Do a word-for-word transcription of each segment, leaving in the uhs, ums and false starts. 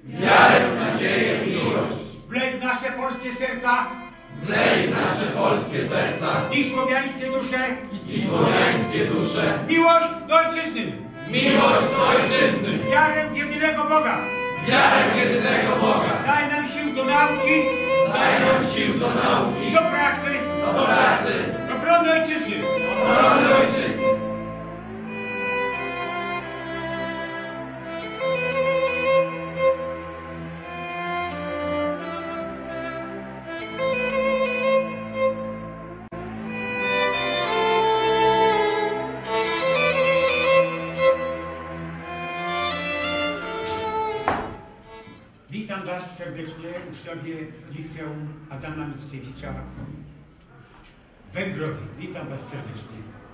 wiarę, nadzieję, miłość. Wlej w nasze polskie serca, wlej w nasze polskie serca i słowiańskie dusze, i słowiańskie dusze miłość do ojczyzny, miłość do ojczyzny, wiarę w jedynego Boga. wiarę w jedynego Boga. Daj nam sił do nauki, Daj nam sił do nauki, do pracy, do pracy, do obrony ojczyzny. obrony ojczyzny. Witam Was serdecznie, uczniowie Liceum Adama Mickiewicza w Węgrowie. Witam Was serdecznie.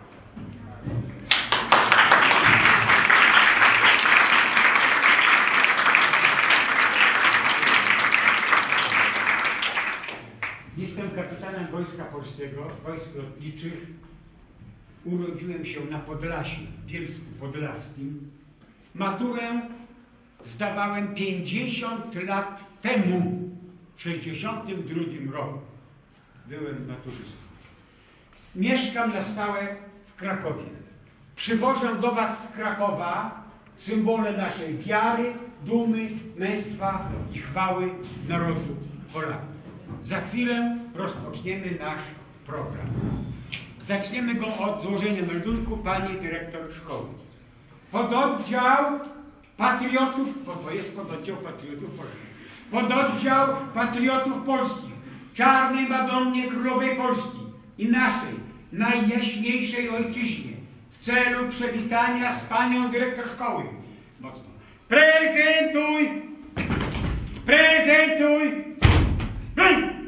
Jestem kapitanem Wojska Polskiego, Wojsk Lotniczych. Urodziłem się na Podlasiu, w Bielsku Podlaskim. Maturę zdawałem pięćdziesiąt lat temu, w sześćdziesiątym drugim roku. Byłem maturzystą. Mieszkam na stałe w Krakowie. Przywożę do Was z Krakowa symbole naszej wiary, dumy, męstwa i chwały narodu Polaków. Za chwilę rozpoczniemy nasz program. Zaczniemy go od złożenia meldunku pani dyrektor szkoły. Pododdział Patriotów, bo to jest pododdział Patriotów Polskich. Pododdział Patriotów Polskich, Czarnej Madonnie Królowej Polski i naszej najjaśniejszej ojczyźnie w celu przywitania z panią dyrektor szkoły. Mocno. Prezentuj! Prezentuj! Hej!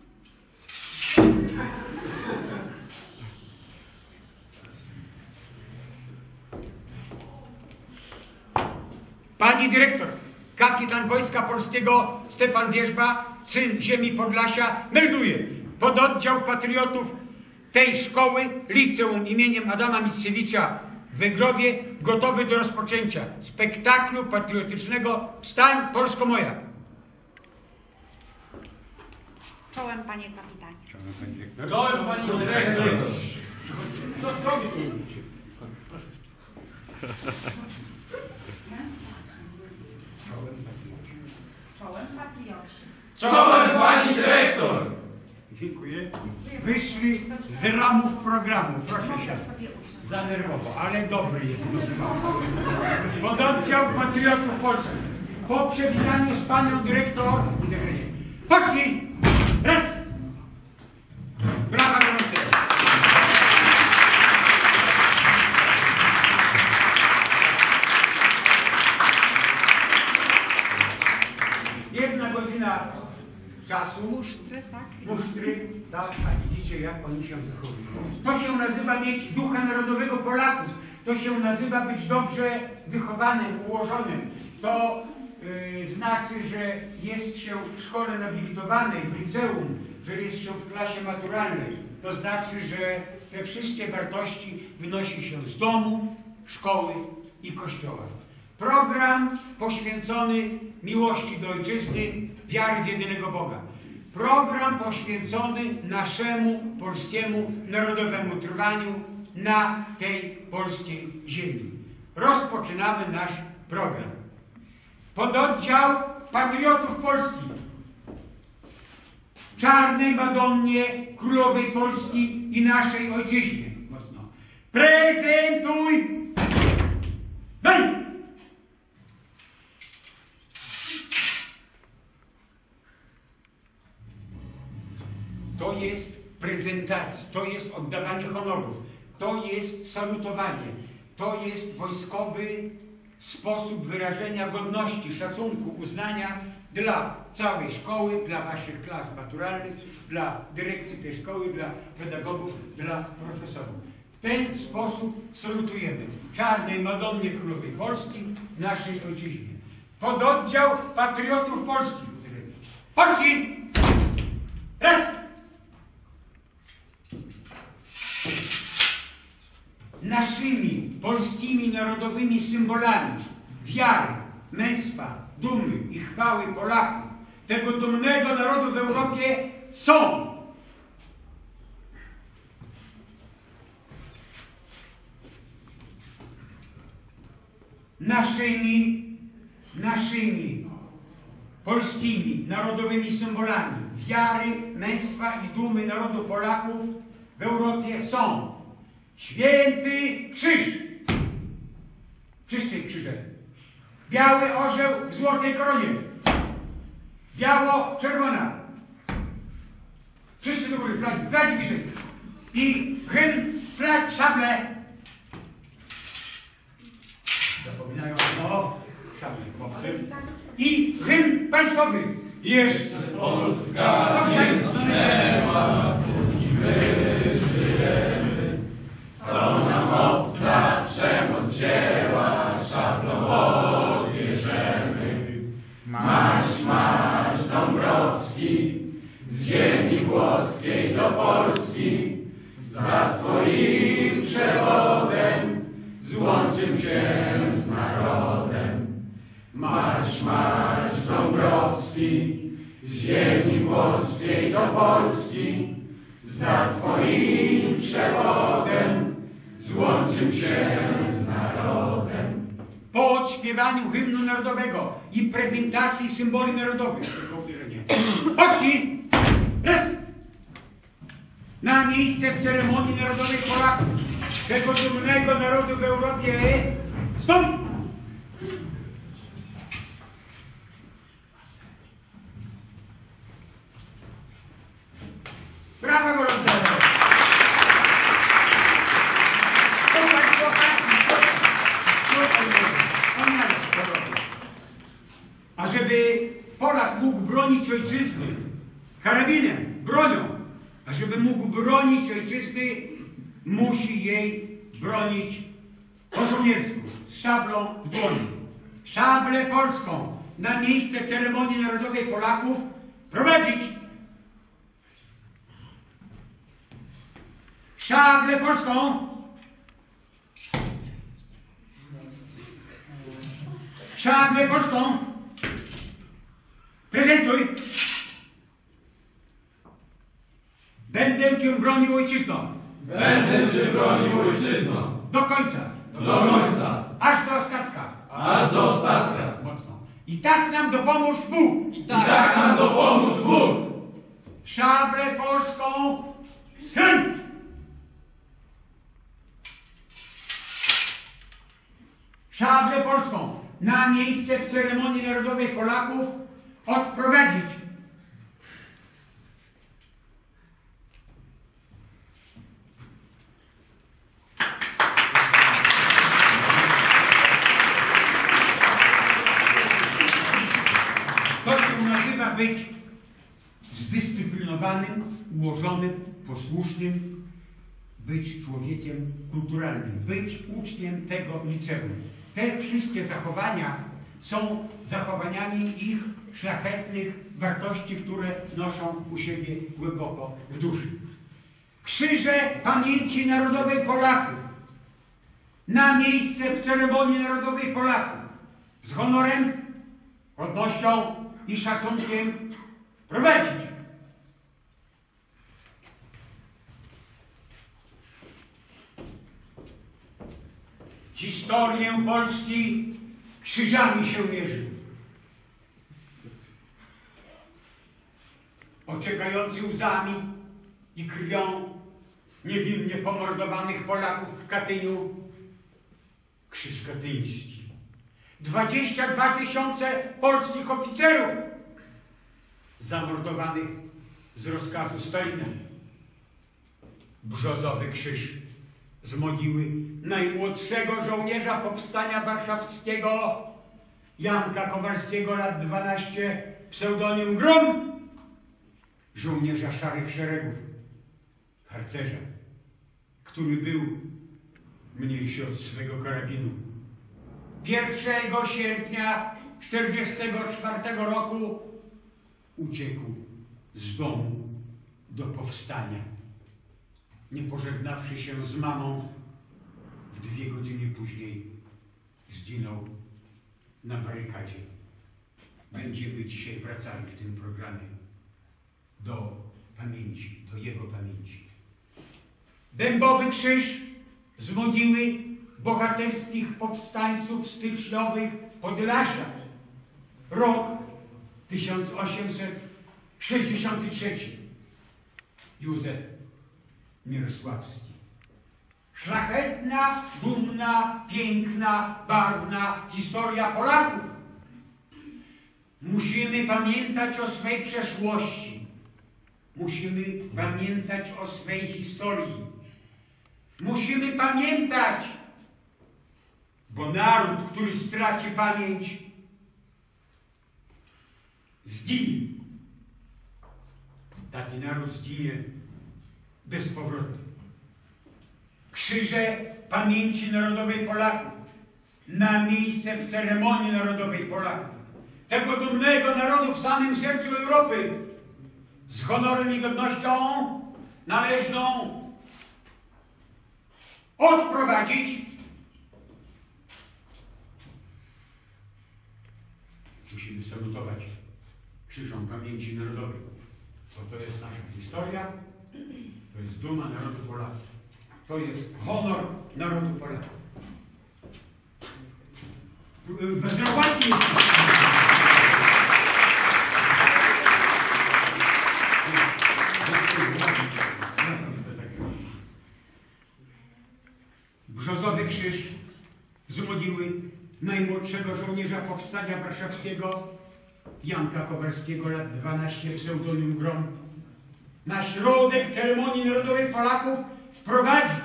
Pani dyrektor, kapitan Wojska Polskiego Stefan Wierzba, syn ziemi Podlasia, melduje. Pododdział patriotów tej szkoły, liceum imieniem Adama Mickiewicza w Węgrowie, gotowy do rozpoczęcia spektaklu patriotycznego Wstań Polsko moja. Czołem, panie kapitanie. Czołem, pani dyrektor. Czołem, pani dyrektor. Co, co wy tu mówicie? Czołem, patrioci. Czołem, pani dyrektor. Dziękuję. Wyszli z ramów programu. Proszę się. Sobie usiąść. Za nerwowo, ale dobry jest. Pododdział Patriotów Polskich. Po przewitaniu z panią dyrektor. Pocznij! Raz! Brawa gorące. Jedna godzina czasu. Musztry, tak? Musztry, tak, a widzicie, jak oni się zachowują. To się nazywa mieć ducha narodowego Polaków. To się nazywa być dobrze wychowanym, ułożonym. To yy, znaczy, że jest się w szkole nobilitowanej, w liceum, że jest się w klasie maturalnej. To znaczy, że te wszystkie wartości wynosi się z domu, szkoły i kościoła. Program poświęcony miłości do ojczyzny, wiary w jedynego Boga. Program poświęcony naszemu polskiemu narodowemu trwaniu na tej polskiej ziemi. Rozpoczynamy nasz program. Pododdział Patriotów Polskich, Czarnej Madonnie Królowej Polski i naszej ojczyźnie. Mocno. Prezentuj! Daj! To jest prezentacja, to jest oddawanie honorów, to jest salutowanie, to jest wojskowy sposób wyrażenia godności, szacunku, uznania dla całej szkoły, dla waszych klas maturalnych, dla dyrekcji tej szkoły, dla pedagogów, dla profesorów. W ten sposób salutujemy Czarnej Madonnie Królowej Polski, naszej ojczyźnie. Pododdział Patriotów Polskich. Polski! Raz! Naszymi polskimi narodowymi symbolami wiary, męstwa, dumy i chwały Polaków, tego dumnego narodu w Europie są naszymi, naszymi polskimi narodowymi symbolami wiary, męstwa i dumy narodu Polaków w Europie są święty krzyż, wszyscy krzyże, biały orzeł w złotej koronie, biało-czerwona, wszyscy do góry, flagi, flagi wyżej i hymn, flag, szable. Zapominają o szable, i hymn państwowy. Jeszcze Polska nie zginęła, póki my żyjemy. Co nam obca przemoc wzięła, szablą odbierzemy. Marsz, marsz Dąbrowski, z ziemi włoskiej do Polski, za twoim przewodem złączym się z narodem. Marsz, marsz Dąbrowski, z ziemi włoskiej do Polski, za twoim przewodem złączym się z narodem. Po odśpiewaniu hymnu narodowego i prezentacji symboli narodowych, chodźcie, raz, na miejsce w ceremonii narodowej Polaków, tego dumnego narodu w Europie, stąd! Brawa gorące! A żeby Polak mógł bronić ojczyzny karabinem, bronią, a żeby mógł bronić ojczyzny, musi jej bronić po żołniersku, z szablą w dłoni. Szablę polską na miejsce ceremonii narodowej Polaków prowadzić. Szablę polską. Szablę polską. Prezentuj. Będę cię bronił ojczyzną. Będę cię bronił ojczyzną. Do końca. Do końca. Aż do ostatka. Aż do ostatka. Mocno. I tak nam dopomóż Bóg. I tak nam dopomóż Bóg. Szablę polską. Skręć. Szablę polską na miejsce w ceremonii narodowej Polaków odprowadzić. To się nazywa być zdyscyplinowanym, ułożonym, posłusznym, być człowiekiem kulturalnym, być uczniem tego liceum. Te wszystkie zachowania są zachowaniami ich szlachetnych wartości, które noszą u siebie głęboko w duszy. Krzyże pamięci narodowej Polaków na miejsce w ceremonii narodowej Polaków z honorem, godnością i szacunkiem prowadzić. Historię Polski krzyżami się mierzy. Ociekający łzami i krwią niewinnie pomordowanych Polaków w Katyniu krzyż katyński. dwadzieścia dwa tysiące polskich oficerów zamordowanych z rozkazu Stalina. Brzozowy krzyż z mogiły najmłodszego żołnierza powstania warszawskiego Janka Kowalskiego, lat dwanaście, pseudonim Grom, żołnierza szarych szeregów, harcerza, który był mniejszy od swego karabinu. pierwszego sierpnia czterdziestego czwartego roku uciekł z domu do powstania, nie pożegnawszy się z mamą. W dwie godziny później zginął na barykadzie. Będziemy dzisiaj wracali w tym programie do pamięci, do jego pamięci. Dębowy krzyż z mogiły bohaterskich powstańców styczniowych Podlasia. Rok tysiąc osiemset sześćdziesiąty trzeci. Józef Mirosławski. Szlachetna, dumna, piękna, barwna historia Polaków. Musimy pamiętać o swej przeszłości. Musimy pamiętać o swej historii. Musimy pamiętać, bo naród, który straci pamięć, zginie. Taki naród zginie bezpowrotnie. Krzyże pamięci narodowej Polaków na miejsce w ceremonii narodowej Polaków. Tego dumnego narodu w samym sercu Europy z honorem i godnością należną odprowadzić. Musimy salutować krzyżom pamięci narodowej, bo to jest nasza historia, to jest duma narodu Polaków, to jest honor narodu Polaków. Bezrobotni jest. Brzozowy krzyż z mogiły najmłodszego żołnierza powstania warszawskiego Janka Kowalskiego, lat dwanaście, pseudonim Grom, na środek ceremonii narodowej Polaków wprowadzić.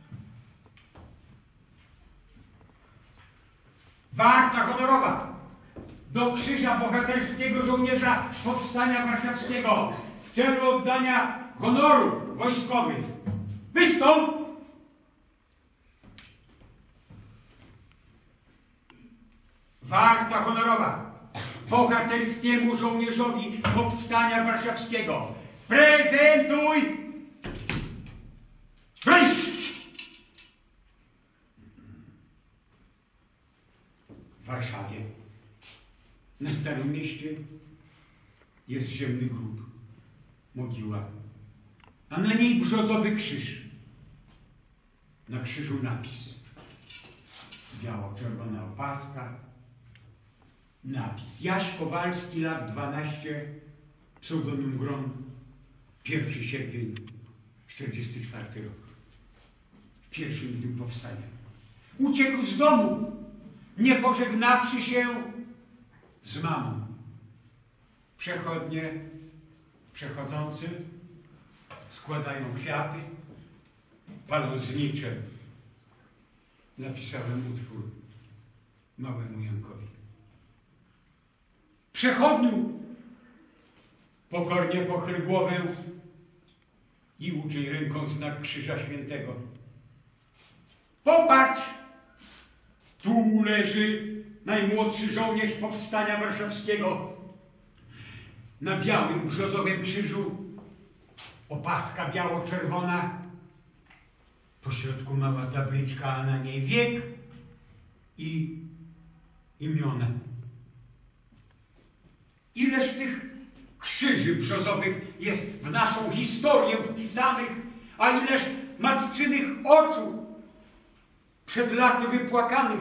Warta honorowa do krzyża bohaterskiego żołnierza powstania warszawskiego w celu oddania honoru wojskowych. Wystąp! Warta honorowa bohaterskiemu żołnierzowi powstania warszawskiego. Prezentuj! Broń! W Warszawie, na Starym Mieście, jest ziemny grób, mogiła, a na niej brzozowy krzyż. Na krzyżu napis. Biało-czerwona opaska. Napis. Jaś Kowalski, lat dwanaście, pseudonim Grom, pierwszy sierpień czterdziesty czwarty rok. W pierwszym dniu powstania. Uciekł z domu, nie pożegnawszy się z mamą. Przechodnie, przechodzący składają kwiaty, palą znicze. Napisałem utwór małemu Jankowi. Przechodniu, pokornie pochyl głowę i uczyń ręką znak Krzyża Świętego. Popatrz, tu leży najmłodszy żołnierz powstania warszawskiego. Na białym brzozowym krzyżu opaska biało-czerwona, po środku mała tabliczka, a na niej wiek i imiona. Ileż tych krzyży brzozowych jest w naszą historię wpisanych, a ileż matczynych oczu przed laty wypłakanych.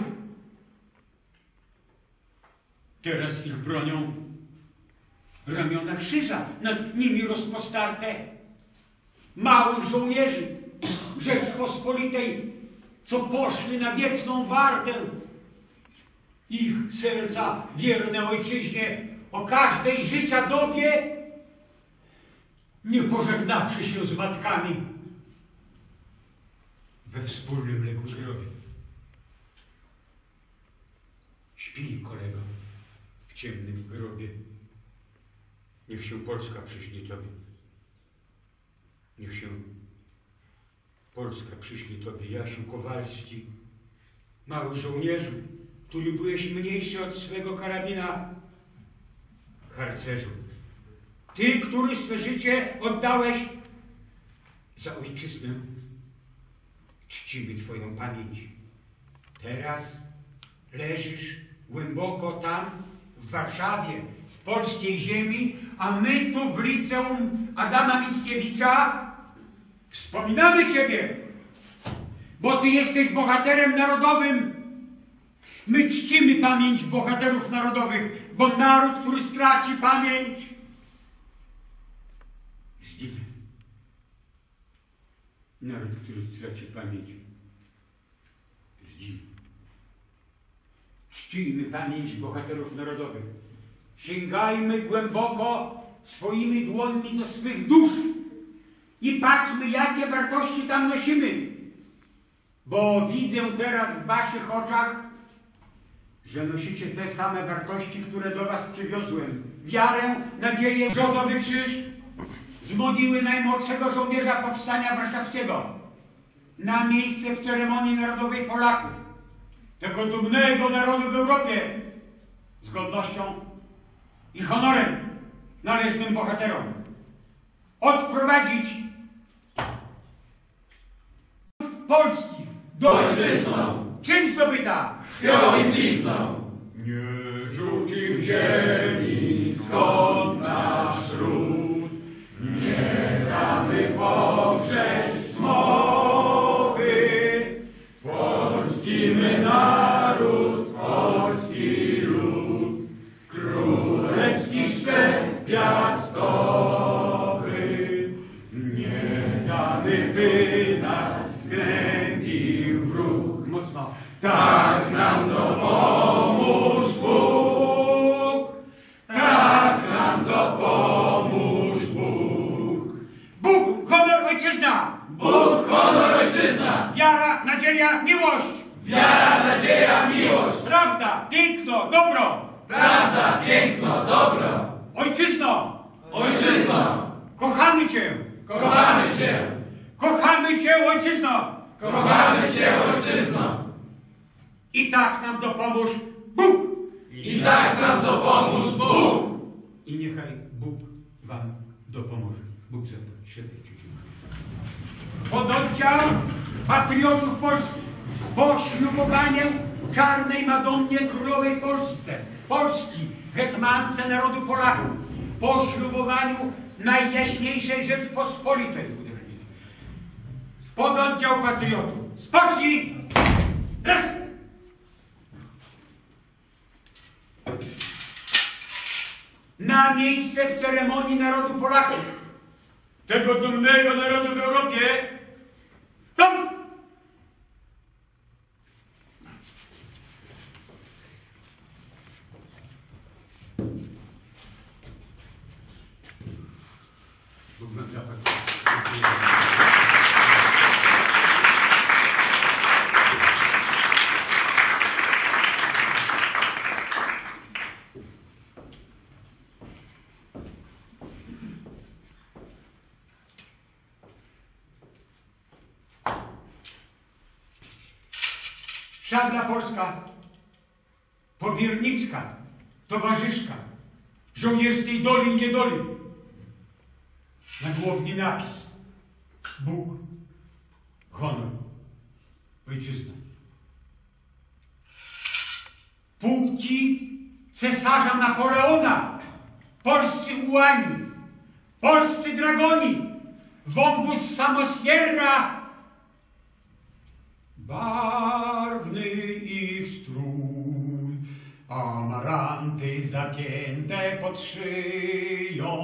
Teraz ich bronią ramiona krzyża, nad nimi rozpostarte małych żołnierzy Rzeczpospolitej, co poszli na wieczną wartę. Ich serca wierne ojczyźnie o każdej życia dobie, nie pożegnawszy się z matkami we wspólnym leku zdrowia. Śpi, kolego, w ciemnym grobie. Niech się Polska przyśni Tobie. Niech się Polska przyśni Tobie, Jasiu Kowalski, mały żołnierzu, który byłeś mniejszy od swego karabina, harcerzu. Ty, który swe życie oddałeś za ojczyznę, czcimy Twoją pamięć. Teraz leżysz głęboko tam, w Warszawie, w polskiej ziemi, a my tu w liceum Adama Mickiewicza wspominamy Ciebie, bo Ty jesteś bohaterem narodowym. My czcimy pamięć bohaterów narodowych, bo naród, który straci pamięć, zginie. Naród, który straci pamięć, zginie. Czcijmy pamięć bohaterów narodowych. Sięgajmy głęboko swoimi dłońmi do swych dusz i patrzmy, jakie wartości tam nosimy. Bo widzę teraz w waszych oczach, że nosicie te same wartości, które do was przywiozłem. Wiarę, nadzieję, brzozowy krzyż z mogiły najmłodszego żołnierza Powstania Warszawskiego na miejsce w ceremonii narodowej Polaków, tego dumnego narodu w Europie, z godnością i honorem należnym bohaterom. Odprowadzić Polski do Ojczyzną, czym zdobyta? krwią i blizną. Nie rzucił ziemi, skąd nasz ród, Nie damy poprzeć mowy. Polski my naród, polski lud, królewski szczep piastowy. Nie damy, by nas zgnębił wróg. Mocno. Tak nam dopomóż Bóg, tak nam dopomóż Bóg. Bóg, honor, ojczyzna! Bóg, honor, ojczyzna, Wiara, nadzieja, miłość! wiara, nadzieja, miłość, Prawda, piękno, dobro! prawda, piękno, dobro. Ojczyzno! Ojczyzno, Kochamy Cię! kochamy Cię, Kochamy Cię, ojczyzno! kochamy Cię, ojczyzno. I tak nam dopomóż Bóg! I tak nam dopomóż Bóg. I niechaj Bóg wam dopomoże. Bóg za to świetnie Ci dziękuję. Pododdział patriotów polskich po ślubowaniu czarnej Madonnie Królowej Polsce, Polski, hetmance narodu Polaków, po ślubowaniu Najjaśniejszej Rzeczpospolitej. Pododdział patriotów. Spocznij! Raz! Na miejsce w ceremonii narodu Polaków, tego dumnego narodu w Europie, tam! Bóg wam zapłać. Szabla polska, powierniczka, towarzyszka, żołnierskiej doli i niedoli. Nagłówny napis: Bóg, honor, ojczyzna. Pułki cesarza Napoleona, polscy ułani, polscy dragoni, wąwóz Samosierra, barwny ich strój, amaranty zapięte pod szyją.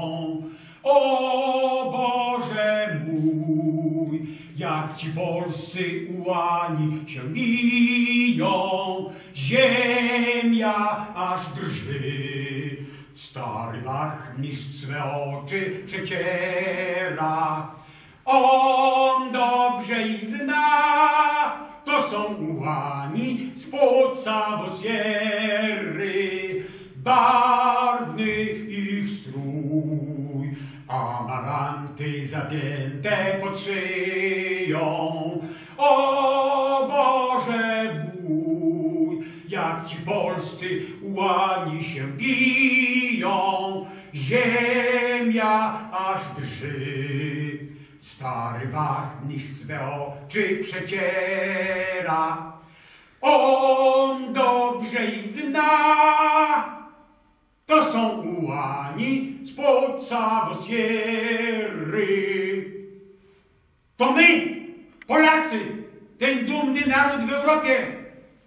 O Boże mój, jak ci polscy ułani się biją, ziemia aż drży. Stary wachmistrz swe oczy przeciera, on dobrze ich zna, to są ułani spod Samosierry, barwny ich strój, amaranty zapięte pod szyją. O Boże mój, jak ci polscy ułani się biją, ziemia aż drży. Stary wachmistrz swe oczy przeciera, on dobrze ich zna. To są ułani spod Sabosierry. To my, Polacy, ten dumny naród w Europie.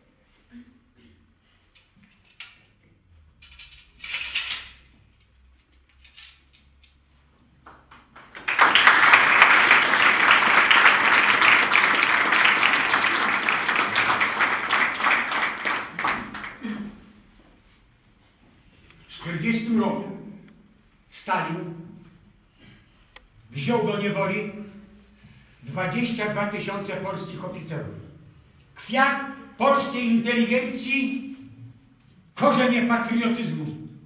W czterdziestym roku Stalin wziął do niewoli dwadzieścia dwa tysiące polskich oficerów. Kwiat polskiej inteligencji, korzenie patriotyzmu.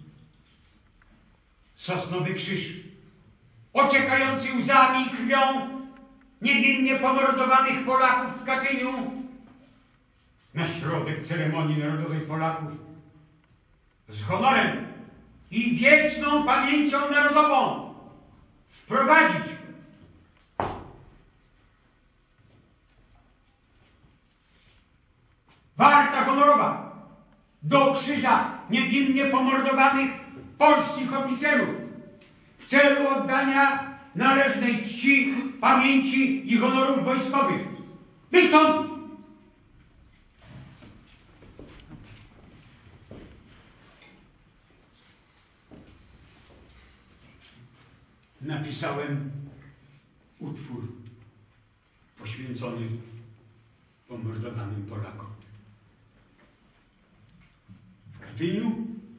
Sosnowy Krzyż, ociekający łzami i krwią niewinnie pomordowanych Polaków w Katyniu, na środek ceremonii narodowej Polaków z honorem i wieczną pamięcią narodową wprowadzić warta honorowa do krzyża niewinnie pomordowanych polskich oficerów w celu oddania należnej czci, pamięci i honorów wojskowych. Wystąp! Napisałem utwór poświęcony pomordowanym Polakom. W Katyniu,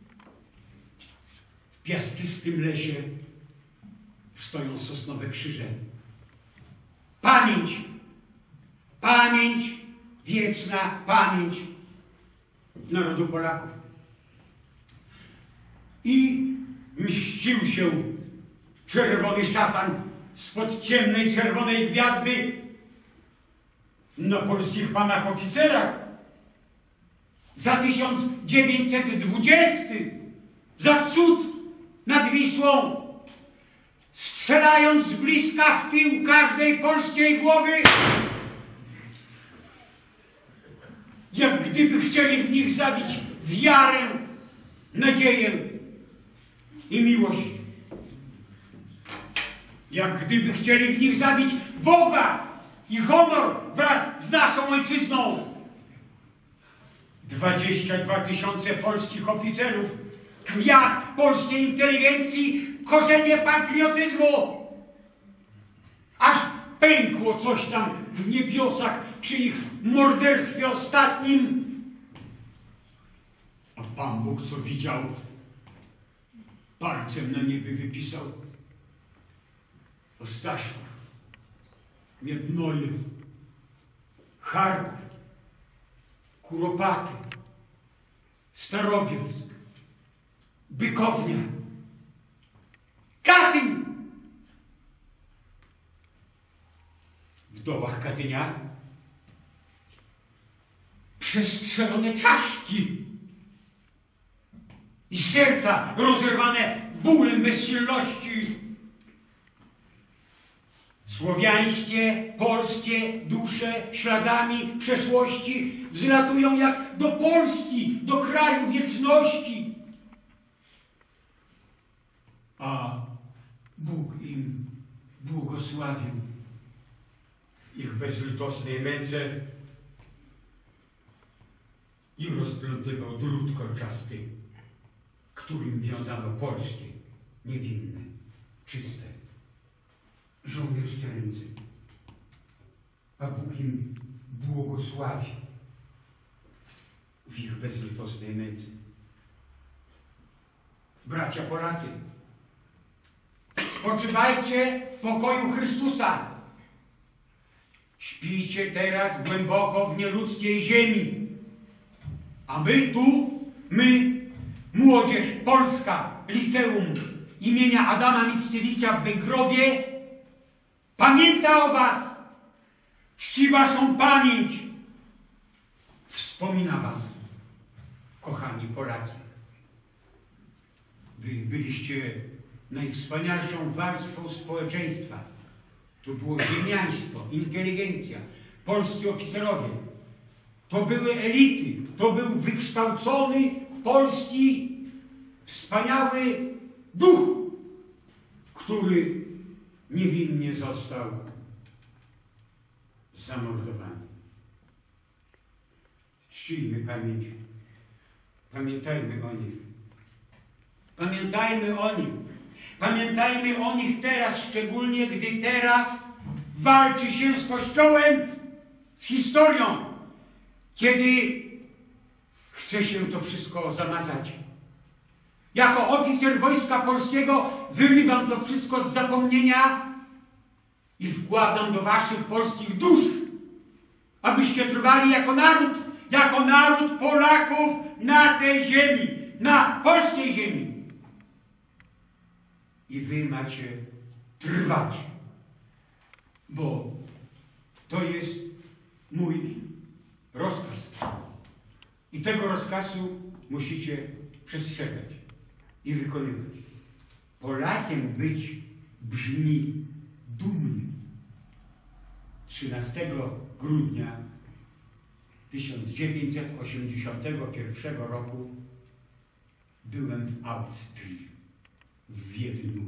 w piastystym lesie stoją sosnowe krzyże. Pamięć, pamięć, wieczna pamięć narodu Polaków. I mścił się czerwony szatan spod ciemnej czerwonej gwiazdy na polskich panach oficerach za tysiąc dziewięćset dwudziesty, za cud nad Wisłą, strzelając z bliska w tył każdej polskiej głowy, jak gdyby chcieli w nich zabić wiarę, nadzieję i miłość. Jak gdyby chcieli w nich zabić Boga i honor wraz z naszą ojczyzną. Dwadzieścia dwa tysiące polskich oficerów, kwiat polskiej inteligencji, korzenie patriotyzmu. Aż pękło coś tam w niebiosach przy ich morderstwie ostatnim. A Pan Bóg, co widział, palcem na niebie wypisał: Ostaszów, Miednoje, Charków, Kuropaty, Starobielsk, Bykownia, Katyń. W dołach Katynia przestrzelone czaszki i serca rozerwane bólem bezsilności. Słowiańskie, polskie dusze śladami przeszłości wzlatują jak do Polski, do kraju wieczności. A Bóg im błogosławił ich bezlitosnej męce i rozplątywał drut kolczasty, którym wiązano polskie, niewinne, czyste, żołnierskie ręce. A Bóg im błogosławi w ich bezlitosnej męce. Bracia Polacy, spoczywajcie w pokoju Chrystusa. Śpijcie teraz głęboko w nieludzkiej ziemi. A my tu, my, młodzież polska, liceum imienia Adama Mickiewicza w Węgrowie, pamięta o was, czci waszą pamięć, wspomina was, kochani Polacy. Wy byliście najwspanialszą warstwą społeczeństwa. To było ziemiaństwo, inteligencja, polscy oficerowie. to były elity, to był wykształcony polski, wspaniały duch, który niewinnie został zamordowany. Czcijmy pamięć. Pamiętajmy o nich. Pamiętajmy o nich. Pamiętajmy o nich teraz, szczególnie gdy teraz walczy się z Kościołem, z historią, kiedy chce się to wszystko zamazać. Jako oficer Wojska Polskiego wyrywam to wszystko z zapomnienia i wkładam do waszych polskich dusz, abyście trwali jako naród, jako naród Polaków na tej ziemi, na polskiej ziemi. I wy macie trwać, bo to jest mój rozkaz. I tego rozkazu musicie przestrzegać i wykonywać. Polakiem być brzmi dumny. trzynastego grudnia tysiąc dziewięćset osiemdziesiątego pierwszego roku byłem w Austrii, w Wiedniu.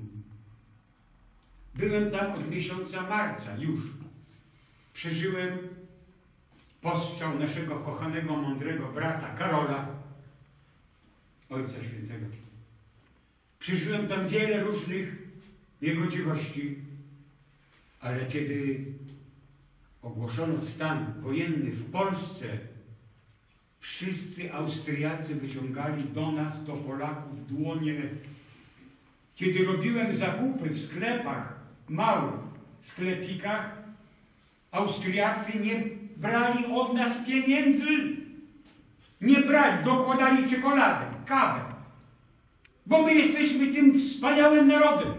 Byłem tam od miesiąca marca już. Przeżyłem postrzał naszego kochanego, mądrego brata Karola, Ojca Świętego. Przeżyłem tam wiele różnych niegodziwości, ale kiedy ogłoszono stan wojenny w Polsce, wszyscy Austriacy wyciągali do nas, do Polaków, dłonie. Kiedy robiłem zakupy w sklepach, małych sklepikach, Austriacy nie brali od nas pieniędzy. Nie brali, dokładali czekoladę, kawę. Bo my jesteśmy tym wspaniałym narodem.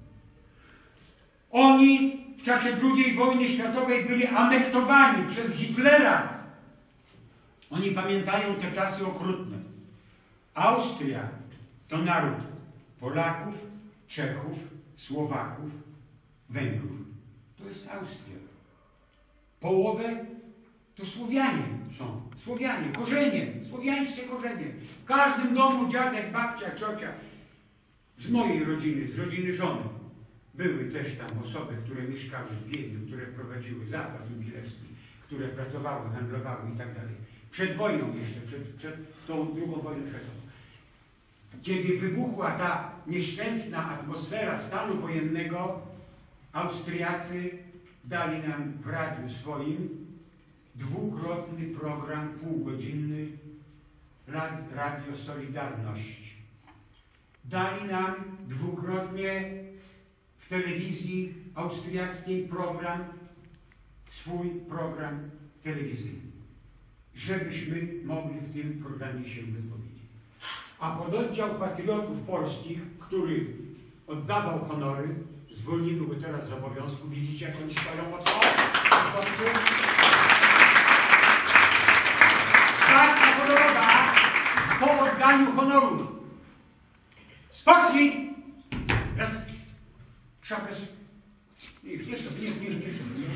Oni w czasie drugiej wojny światowej byli anektowani przez Hitlera. Oni pamiętają te czasy okrutne. Austria to naród Polaków, Czechów, Słowaków, Węgrów. To jest Austria. Połowę to Słowianie są. Słowianie, korzenie, słowiańskie korzenie. W każdym domu dziadek, babcia, ciocia. Z mojej rodziny, z rodziny żony. Były też tam osoby, które mieszkały w Wiedniu, które prowadziły zakład jubilerski, które pracowały, handlowały i tak dalej. Przed wojną jeszcze, przed, przed tą drugą wojną światową. Kiedy wybuchła ta nieszczęsna atmosfera stanu wojennego, Austriacy dali nam w radiu swoim dwukrotny program półgodzinny Radio Solidarność. Dali nam dwukrotnie w telewizji austriackiej program, swój program telewizyjny, żebyśmy mogli w tym programie się wypowiedzieć. A pododdział patriotów polskich, który oddawał honory, zwolnimy go teraz z obowiązku. Widzicie, jak oni stoją od tak podoba po oddaniu honoru. Spocznij! Raz. Szapę. Nie, nie, nie, nie, nie,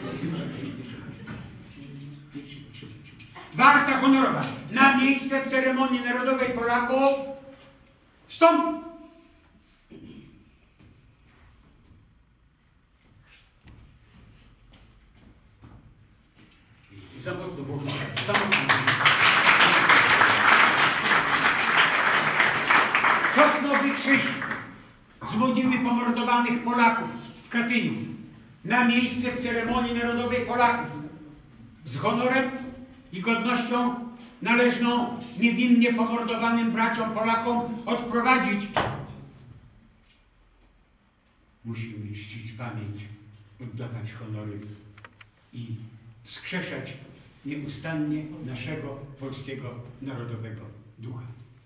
Warta honorowa. Na miejsce w ceremonii narodowej Polaków wstąp! Za mocno, bo za mocno. Sosnowy krzyż z mogiły pomordowanych Polaków w Katyniu na miejsce w ceremonii narodowej Polaków z honorem i godnością należną niewinnie pomordowanym braciom Polakom odprowadzić. Musimy czcić pamięć, oddawać honory i wskrzeszać nieustannie naszego polskiego narodowego ducha.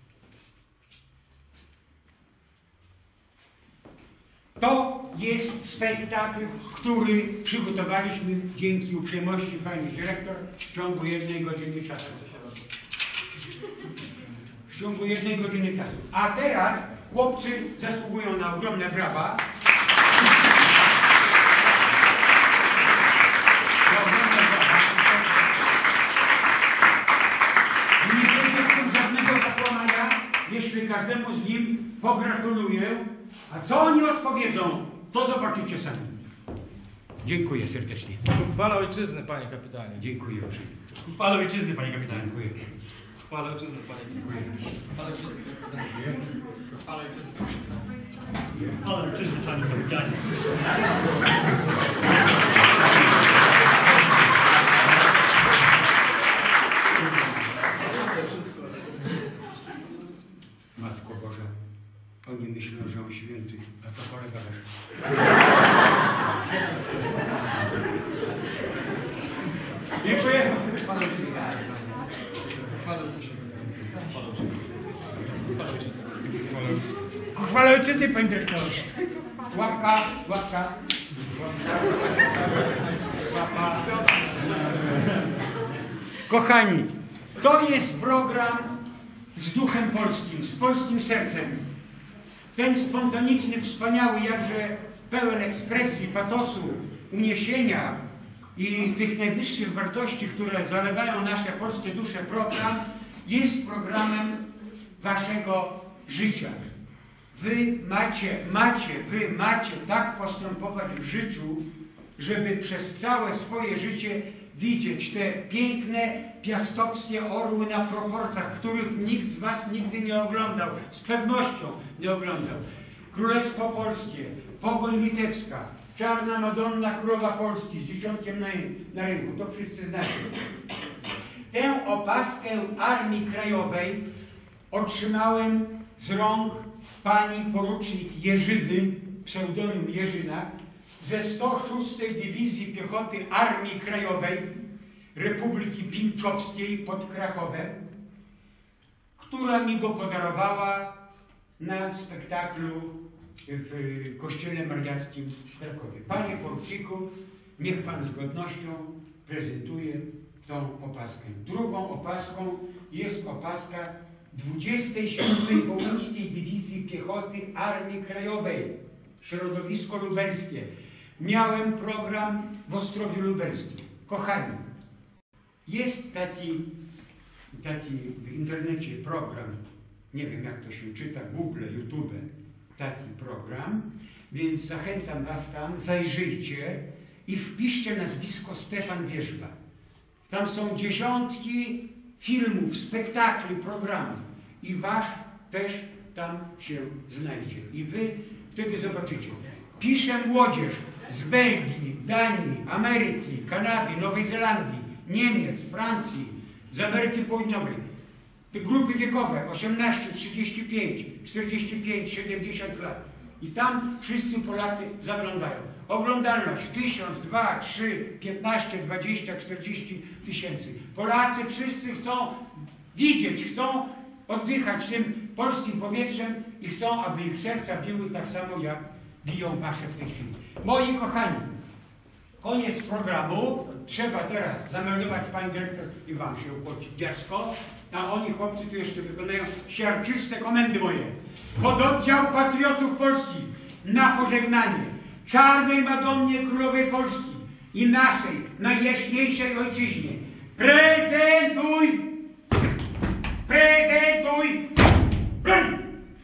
To jest spektakl, który przygotowaliśmy dzięki uprzejmości pani dyrektor w ciągu jednej godziny czasu. W ciągu jednej godziny czasu. A teraz chłopcy zasługują na ogromne brawa. każdemu z nim pogratuluję, a co oni odpowiedzą, to zobaczycie sami. Dziękuję serdecznie. Chwała ojczyzny, panie kapitanie. Dziękuję uprzejmie. Chwała ojczyzny, panie kapitanie. Dziękuję. Chwała ojczyzny, panie kapitanie. Chwała ojczyzny, panie kapitanie. Chwała ojczyzny, panie kapitanie. Chwała ojczyzny, panie kapitanie. Matko Boża, oni myślą, że on święty, a to kolega też. Dziękuję. Chwała ojczyzny, chwała ojczyzny. Chwała ojczyzny. Chwała ojczyzny, panie dyrektorze. Łapka, łapka. Łapka. Kochani, to jest program z duchem polskim, z polskim sercem. Ten spontaniczny, wspaniały, jakże pełen ekspresji, patosu, uniesienia i tych najwyższych wartości, które zalegają nasze polskie dusze, program jest programem waszego życia. Wy macie, macie, wy macie tak postępować w życiu, żeby przez całe swoje życie widzieć te piękne, piastowskie orły na proporcjach, których nikt z was nigdy nie oglądał, z pewnością nie oglądał. Królestwo Polskie, Pogoń Litewska, Czarna Madonna Królowa Polski z dzieciątkiem na, na ręku, to wszyscy znacie. Tę opaskę Armii Krajowej otrzymałem z rąk pani porucznik Jerzyny, pseudonim Jerzyna, ze sto szóstej Dywizji Piechoty Armii Krajowej Republiki Piłczowskiej pod Krakowem, która mi go podarowała na spektaklu w Kościele Mariackim w Krakowie. Panie poruczniku, niech pan z godnością prezentuje tą opaskę. Drugą opaską jest opaska dwudziestej siódmej Wołyńskiej Dywizji Piechoty Armii Krajowej, środowisko lubelskie. Miałem program w Ostrowiu Lubelskim. Kochani, jest taki, taki w internecie program, nie wiem jak to się czyta, Google, YouTube, taki program, więc zachęcam was tam, zajrzyjcie i wpiszcie nazwisko Stefan Wierzba. Tam są dziesiątki filmów, spektakli, programów i wasz też tam się znajdzie. I wy wtedy zobaczycie. Piszę młodzież z Belgii, Danii, Ameryki, Kanady, Nowej Zelandii, Niemiec, Francji, z Ameryki Południowej. Te grupy wiekowe osiemnaście, trzydzieści pięć, czterdzieści pięć, siedemdziesiąt lat. I tam wszyscy Polacy zaglądają. Oglądalność tysiąc, dwa, trzy, piętnaście, dwadzieścia, czterdzieści tysięcy. Polacy wszyscy chcą widzieć, chcą oddychać tym polskim powietrzem i chcą, aby ich serca biły tak samo jak biją wasze w tej chwili. Moi kochani, koniec programu. Trzeba teraz zameldować pani dyrektor i wam się ukłonić biasko, a oni chłopcy tu jeszcze wykonają siarczyste komendy moje. Pododdział Patriotów Polskich na pożegnanie Czarnej Madonnie Królowej Polski i naszej najjaśniejszej ojczyźnie. Prezentuj! Prezentuj! Broń!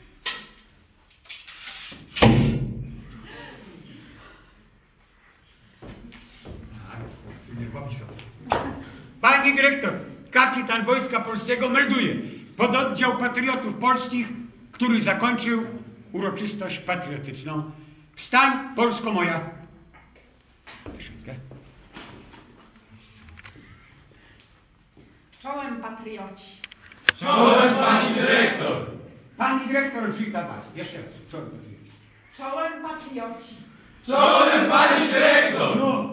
Pani dyrektor, kapitan Wojska Polskiego melduje pododdział Patriotów Polskich, który zakończył uroczystość patriotyczną. Wstań, Polsko moja! Czołem patrioci. Czołem pani dyrektor! Pani dyrektor wita was. Jeszcze raz. Czołem patrioci. Czołem patrioci. Czołem pani dyrektor! No.